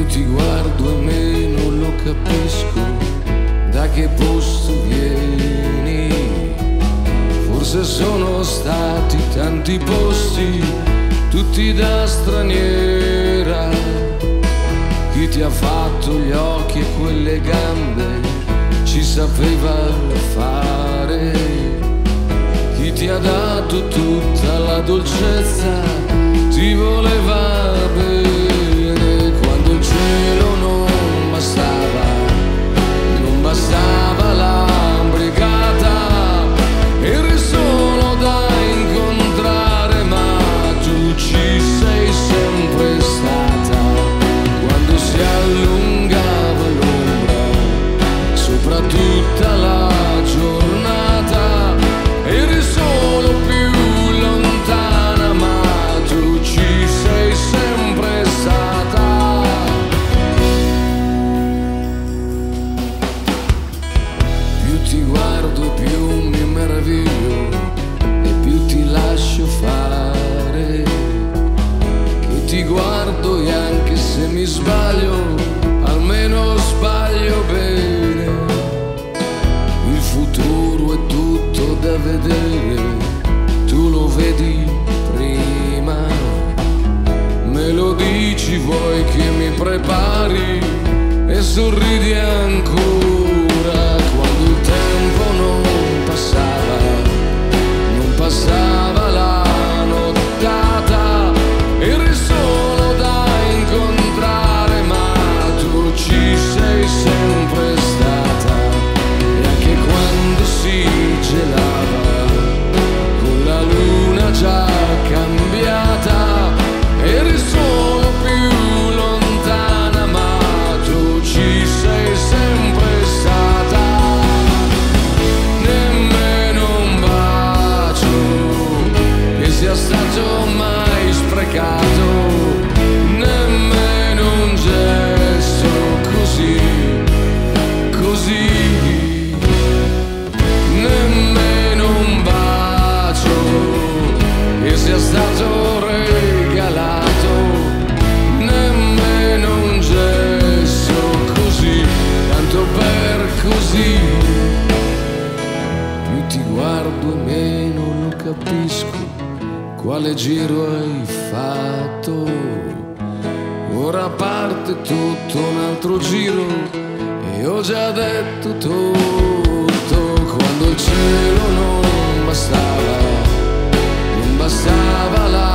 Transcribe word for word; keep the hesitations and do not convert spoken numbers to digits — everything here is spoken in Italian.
Più ti guardo e meno lo capisco da che posto vieni. Forse sono stati tanti posti, tutti da straniera. Chi ti ha fatto gli occhi e quelle gambe ci sapeva fare. Chi ti ha dato tutta la dolcezza ti voleva bene. Quando il cielo non bastava, non bastava la brigata, eri solo da incontrare, ma tu ci sei sempre stata. Quando si allungava l'ombra sopra tutta la giornata, eri solo più lontana, ma tu ci sei sempre stata. Più ti guardo, più mi meraviglio e più ti lascio fare. Che ti guardo e anche se mi sbaglio, almeno sbaglio bene. Il futuro è tutto da vedere, tu lo vedi prima. Me lo dici, vuoi che mi prepari e sorridi ancora. Quando il tempo non passava, non passava la nottata, eri solo da incontrare, ma tu ci sei sempre stata. E anche quando si gelava, con la luna già cambiata, eri solo più lontana, ma tu ci sei sempre stata. Nemmeno un bacio che sia stato mai sprecato, nemmeno un gesto così, così. Nemmeno un bacio che sia stato regalato, nemmeno un gesto così, tanto per così. Più ti guardo e meno lo capisco quale giro hai fatto. Ora parte tutto un altro giro e ho già detto tutto. Quando il cielo non bastava, non bastava la